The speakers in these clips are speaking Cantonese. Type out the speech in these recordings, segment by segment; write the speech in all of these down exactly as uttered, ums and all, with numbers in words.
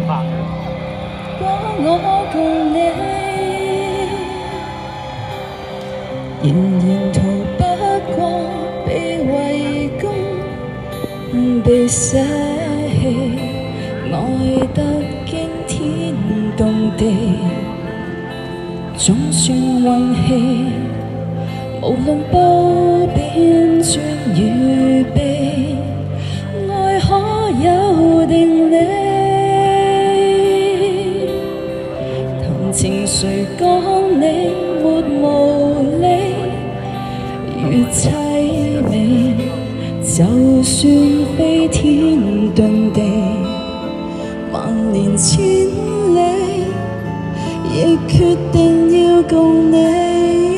我共你，仍然逃不過被圍攻、被捨棄，愛得驚天動地，總算運氣。無論褒貶尊與卑，愛可有定理。談情誰講你沒無理，越凄美，就算飛天遁地，萬年千里，亦決定要共你。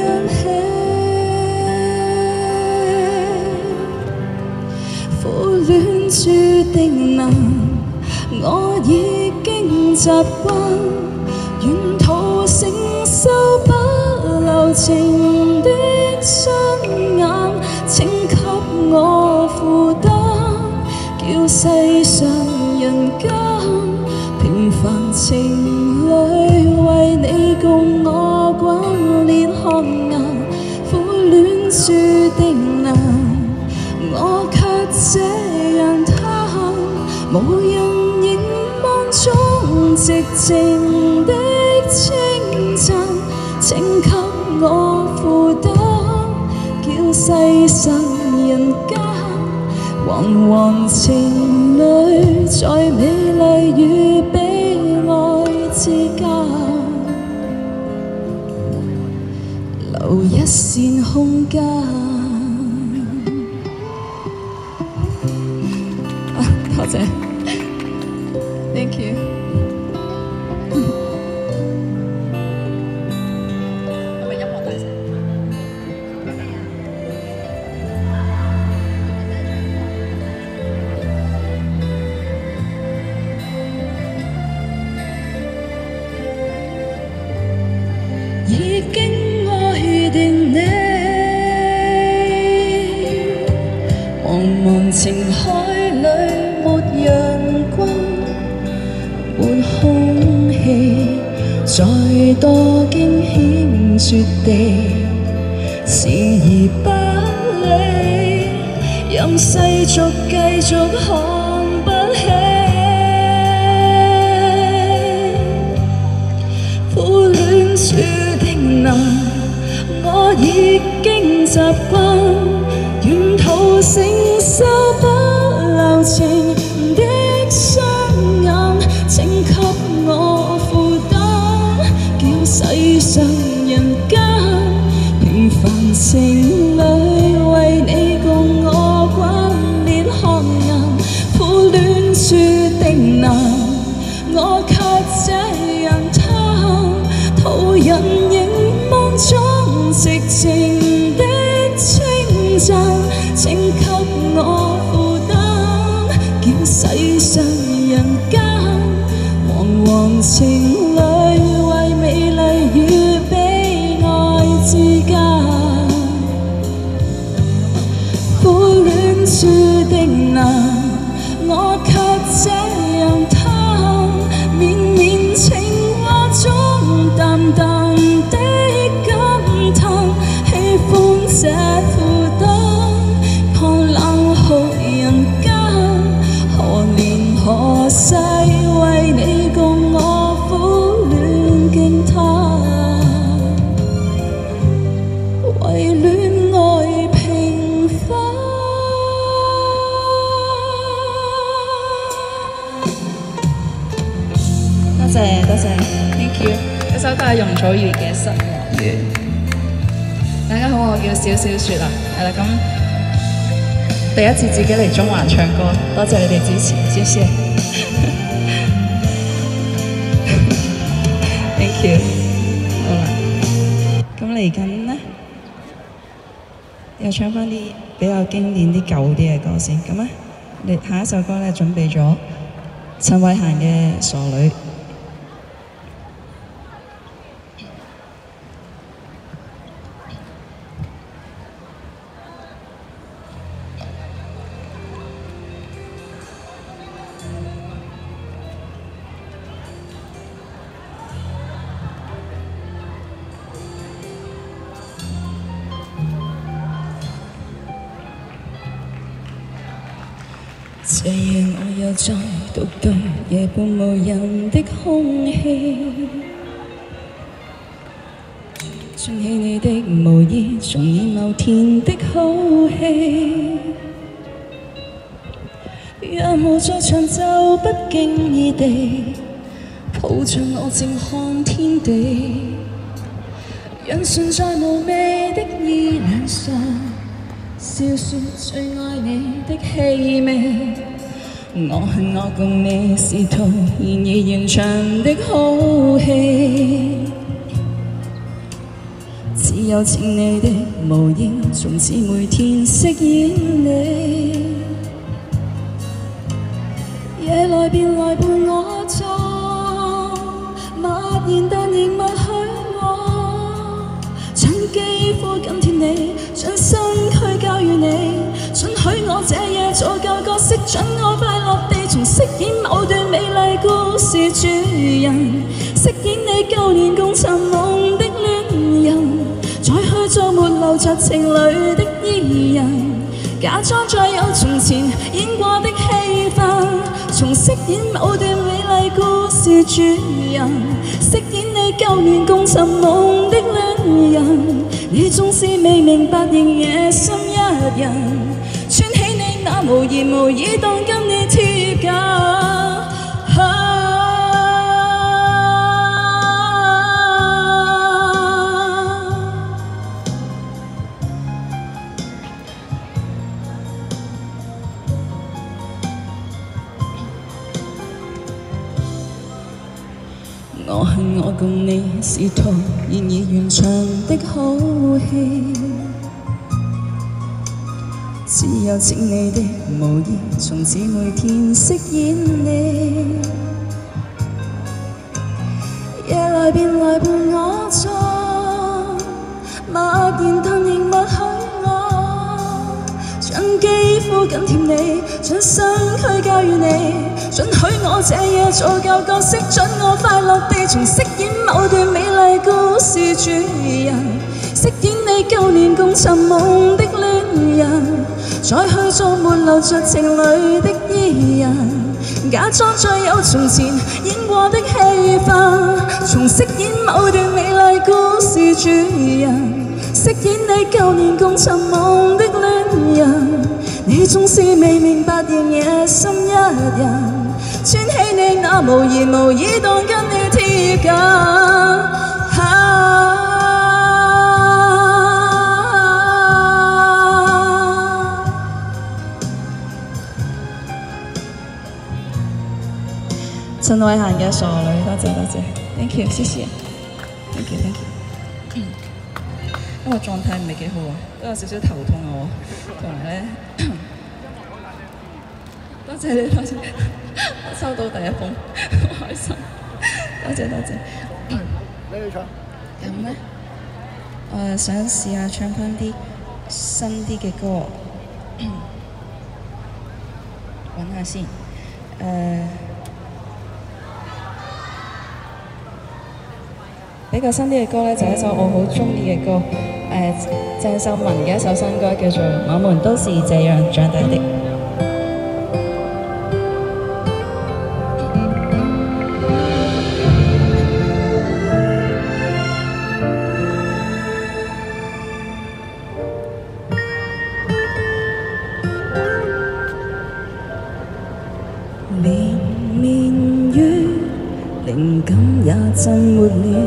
戀注定難，我已經習慣，沿途承受不留情的雙眼，請給我負擔，叫世上人間平凡情侶為你共我滾烈汗顏，苦戀注定難，我卻這。 無人凝望中寂靜的稱讚，請給我負擔，叫世上人間惶惶情侶在美麗與悲哀之間，留一線空間。 多謝 ，thank you。係咪音樂大聲？已經愛定你，茫茫情海裏。 沒陽光，沒空氣，再多驚險絕地，視而不理，任世俗繼續看不起。苦戀注定難，我已經習慣，沿途承受不留情。 請給我負擔，叫世上人間平凡情侶為你共我滾烈汗顏，苦戀注定難，我卻這樣貪，途人凝望中寂靜的稱讚，請給我負擔，叫世上人間。 惶情侶為美麗與悲哀之間，苦戀注定難，我卻這樣貪，綿綿情話中淡淡的感嘆，喜歡這負擔，看冷酷人間，何年何世為你。 多謝多謝 ，thank you。呢首歌係容祖兒嘅《失樂園》。大家好，我叫小小雪啦，係啦咁第一次自己嚟中環唱歌，多謝你哋支持，謝謝。thank you。好啦，咁嚟緊咧，又唱翻啲比較經典啲舊啲嘅歌先。咁咧，你下一首歌咧準備咗陳慧嫻嘅《傻女》。 這夜我又再獨對夜半無人的空氣，串起你的無意，重演某天的好戲。若無在場就不經意地抱着我靜看天地，讓存在無味的依戀上笑說最愛你的氣味。我恨我共你是套現已完場的好戲，只有請你的無意，從此每天飾演你。夜來便來伴我坐，默然但仍默許我，將肌膚緊貼你，將身軀交予你，准許我這夜做舊角色，准我快樂地重飾演某段美麗故事主人，飾演你舊年共尋夢的戀人，再去做沒流着情淚的伊人，假裝再有從前演過的戲份，重飾演某段美麗故事主人，飾演你舊年共尋夢的戀人，你縱是未明白仍野心一人，穿起你那無言無語當跟你貼近。啊我恨我共你是套現已完場的好戲，只有請你的無意，從此每天飾演你。夜來便來伴我坐，默然但仍默許我，將肌膚緊貼你，將身軀交予你，准許我這夜做舊角色，准我快樂地重飾演某段美麗故事主人，飾演你舊年共尋夢的戀人，再去做沒流着情淚的伊人，假裝再有從前演過的戲份，重飾演某段美麗故事主人，飾演你舊年共尋夢的戀人，你縱是未明白仍野心一人，穿起你那無言無語當跟你貼近。啊陳慧嫻嘅傻女，多謝多謝 ，thank you， 謝謝 ，thank you thank you。因為狀態唔係幾好啊，都有少少頭痛啊我，同埋咧，多謝你多謝，我收到第一封，好開心，多謝多謝。你去唱？咁咧，我想試下唱翻啲新啲嘅歌，揾下先，誒、呃。比較新啲嘅歌咧，就係一首我好中意嘅歌，誒、呃、鄭秀文嘅一首新歌，叫做《我們都是這樣長大的》。連綿雨，靈感也浸沒了。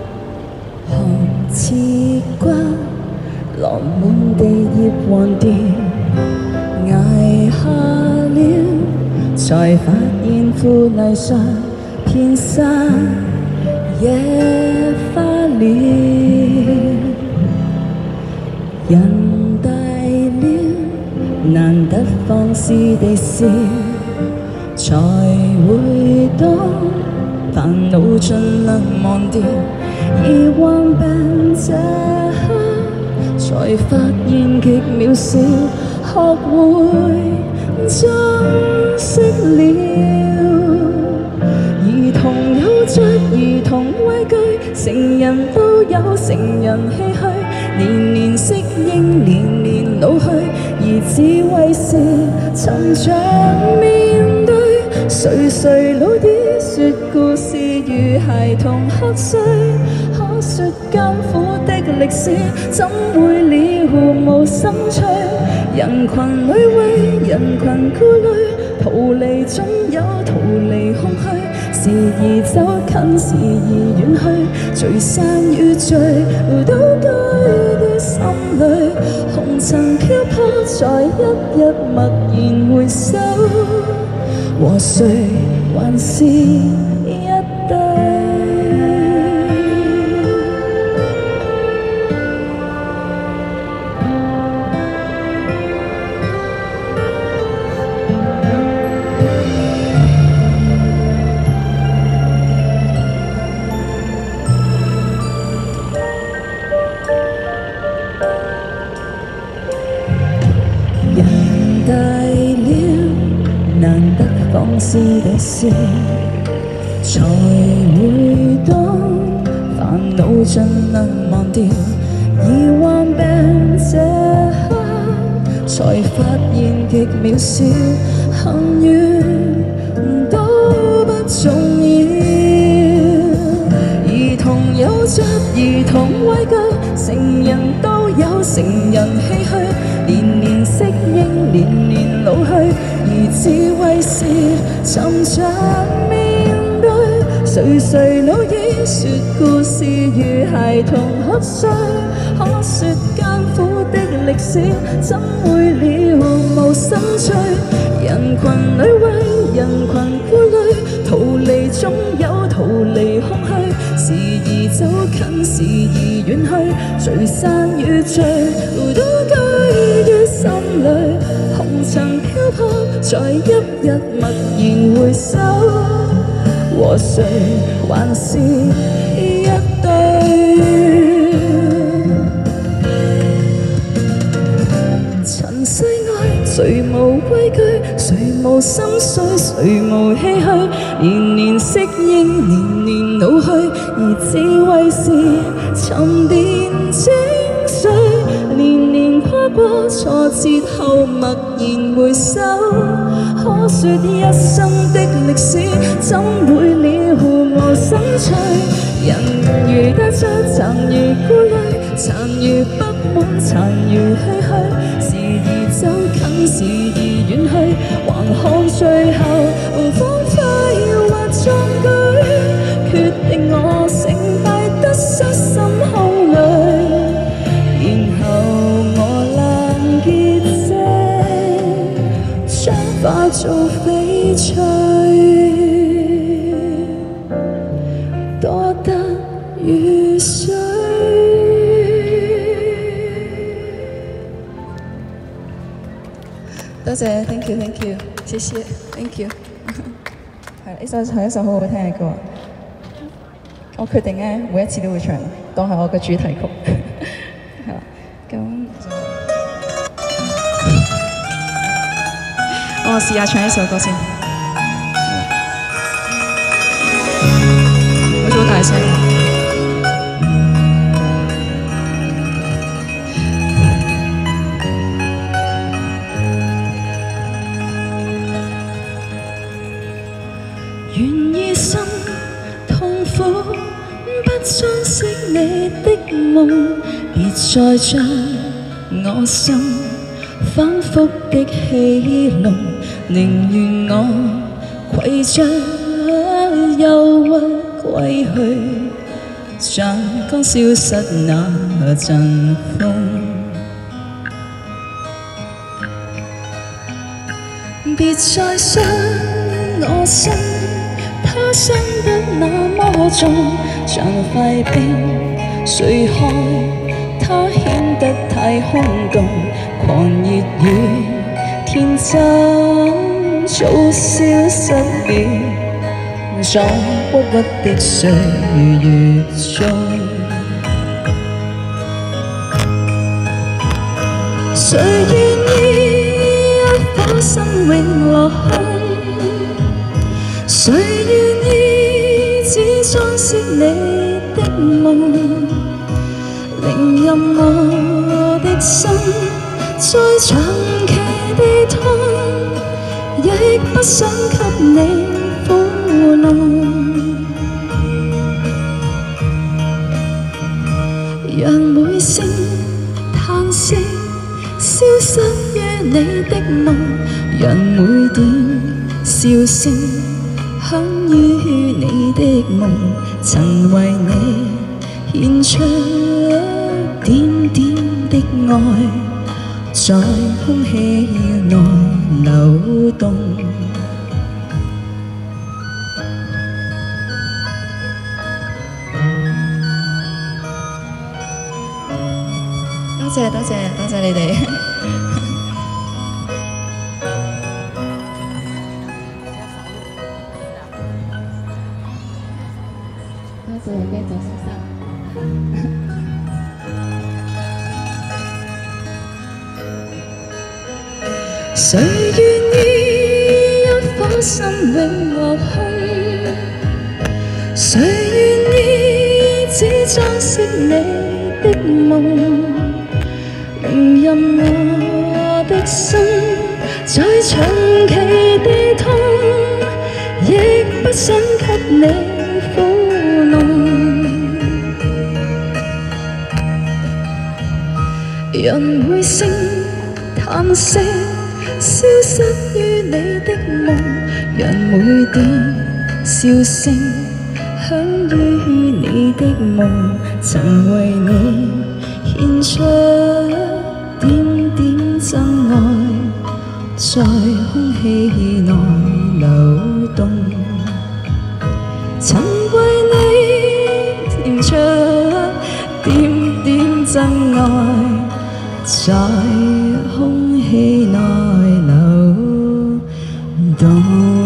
似瓜落滿地葉黃掉，捱下了，才發現腐泥上遍散野花了。人大了，難得放肆地笑，才會懂煩惱盡量忘掉。而橫病這刻，才發現極渺小，學會珍惜了。兒童有着兒童畏懼，成人都有成人唏噓，年年適應，年年老去。 而智慧是沉着面對。誰誰老啲說故事如孩童瞌睡，可說艱苦的歷史怎會了無心趣？人群裏為人群顧慮，逃離總有逃離空虛。時而走近，時而遠去，聚散與聚都居於心裏。紅塵漂泊，在一日默然回首，和誰還是一對？人大了，難得放肆地笑，才會當煩惱盡能忘掉。而患病這刻，才發現極渺小，幸運都不重要。兒童有着兒童畏懼，成人都有成人唏噓。年年適應，年年老去，而智慧是沉着面對。誰誰老已說故事如孩童瞌睡，可說艱苦的歷史怎會了無心趣？人群裏為人群顧慮，逃離總有逃離空虛。時而走近，時而遠去，聚散與聚都居於心裏。紅塵漂泊，在一日默然回首，和誰還是一對？塵世愛，誰無畏懼，誰無心碎，誰無唏噓。年年適應，年年老去，而智慧是沉澱精髓。年年跨過挫折後，默然回首，可說一生的歷史怎會了無心趣？人如得失，殘如顧慮，殘如不滿，殘如唏噓。時而走近，時而遠去，還看最後光輝或壯舉。決定我成敗得失心空裏，然後我冷結晶，將化做翡翠，多得雨水。多謝 ，thank you，thank you， 謝謝 ，thank you。係呢首係一首好好聽嘅歌，我決定咧每一次都會唱，當係我嘅主題曲。係啦，咁我試下唱一首歌先，好似好大聲。願醫生痛苦，不相識你的夢，別再將我心反覆的戲弄，寧願我攜着憂鬱歸去，像剛消失那陣風。別再傷我心，他傷得那麼重，像塊冰碎開，他顯得太空洞。狂熱與天真早消失了，在鬱鬱的歲月中。誰願意一顆心永落空？誰願意只裝飾你的夢？寧任我的心再長地痛，亦不想給你苦弄。讓每聲嘆息消失於你的夢，讓每點笑聲響於你的夢，曾為你獻出點點的愛，在空氣內流動。多謝多謝多謝你哋。多謝繼續先生。誰願意一顆心永落空？誰願意只裝飾你的夢？明任我的心在長期地痛，亦不想給你苦弄。讓每聲嘆息消失於你的夢，讓每點笑聲響於你的夢，曾為你獻出點點真愛，在空氣內流動，曾為你填出點點真愛，在空氣內流動。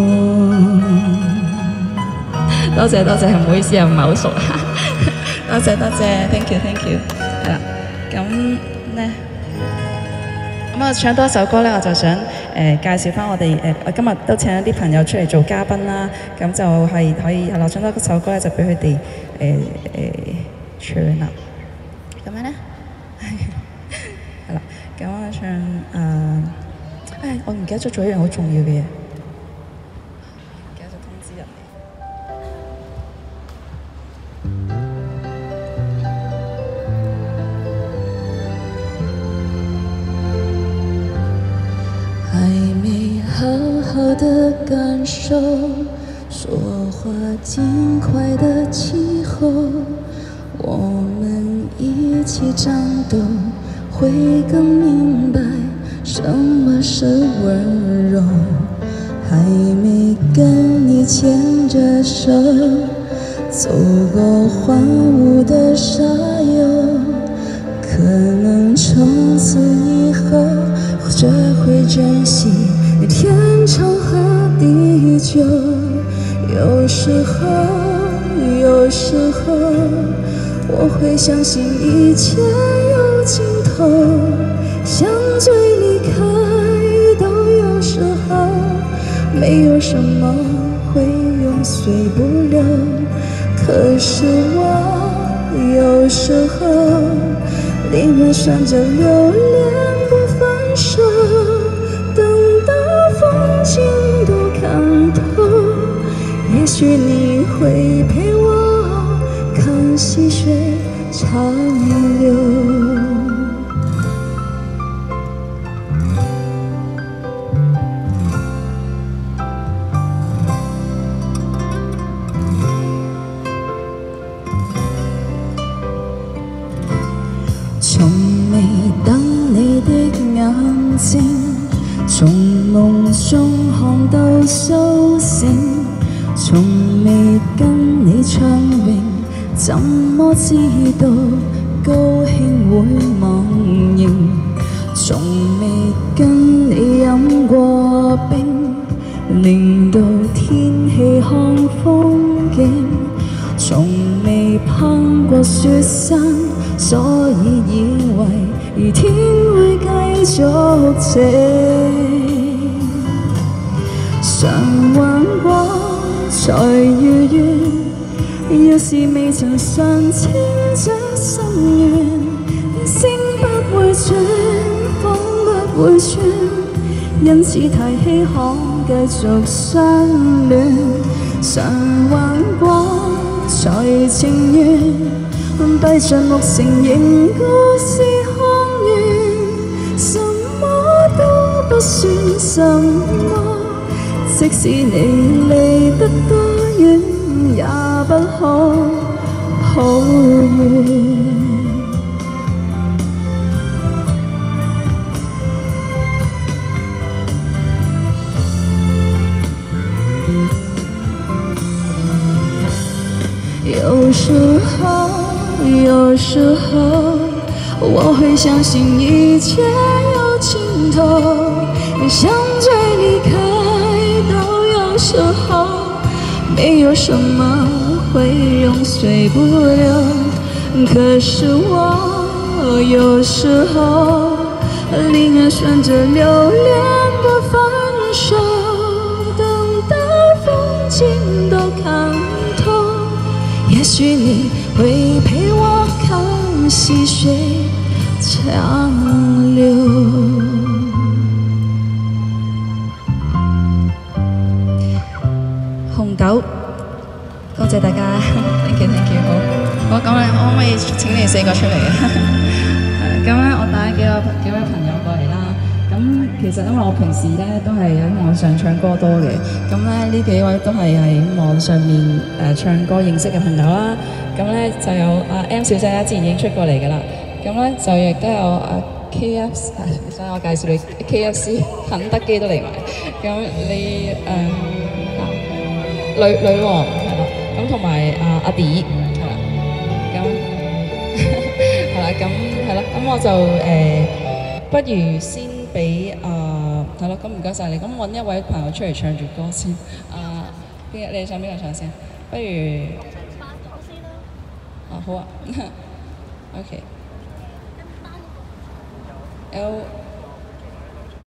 多謝多謝，唔好意思啊，唔係好熟。多謝多謝 ，thank you thank you。係啦，咁咧，咁我唱多一首歌咧，我就想誒、呃、介紹翻我哋誒、呃，我今日都請一啲朋友出嚟做嘉賓啦，咁就係可以係啦，唱多一首歌咧，就俾佢哋誒誒唱啦。咁樣咧，係啦，咁我唱誒，誒、呃，我唔記得咗做一樣好重要嘅嘢。还没好好的感受说话尽快的气候，我们一起长大，会更明白什么是温柔。还没跟你牵着手走过荒芜的沙丘，可能从此以后学会珍惜天长和地久。有时候有时候我会相信一切有尽头，相聚离开都有时候，没有什么会永垂不朽。可是我有时候宁愿选择留恋不放手，等到风景都看透，也许你会陪我看细水长流。從未等你的眼睛，從夢中看到甦醒，從未跟你暢泳，怎麼知道高興會忘形？從未跟你飲過冰，令到天氣看風景，從未攀過雪山，所以以為天會繼續晴。常幻過才如願，要是未曾嘗清這心願，星不會轉，風不會轉， 因此提起可繼續相戀，常幻過才情願，閉着目承認故事看完，什麼都不算什麼。即使你離得多遠，也不可抱怨。有时候，有时候，我会相信一切有尽头，想追离开都有时候，没有什么会永垂不朽。可是我有时候宁愿选择留恋不放手，等到风景都看透。也许你会陪我看细水长流。紅豆，多謝大家 ，thank you thank you， 好，好咁咧，可唔可以請你四個出嚟啊？咁咧，我帶幾個幾位朋友過嚟啦。咁其實因為我平時咧都係喺網上唱歌多嘅，咁咧呢幾位都係喺網上面誒、呃、唱歌認識嘅朋友啦。咁咧就有阿 M 小姐啦，之前已經出過嚟㗎啦。咁咧就亦都有阿 K F C， 想我介紹你 K F C 肯德基都嚟埋。咁你誒、呃、女女王係啦，咁同埋阿阿 D 係啦，咁係啦，咁係啦，咁我就誒、呃、不如先。俾啊係咯，咁唔該晒你。咁揾一位朋友出嚟唱住歌先。啊，邊你想邊個唱先？不如啊好啊。OK。L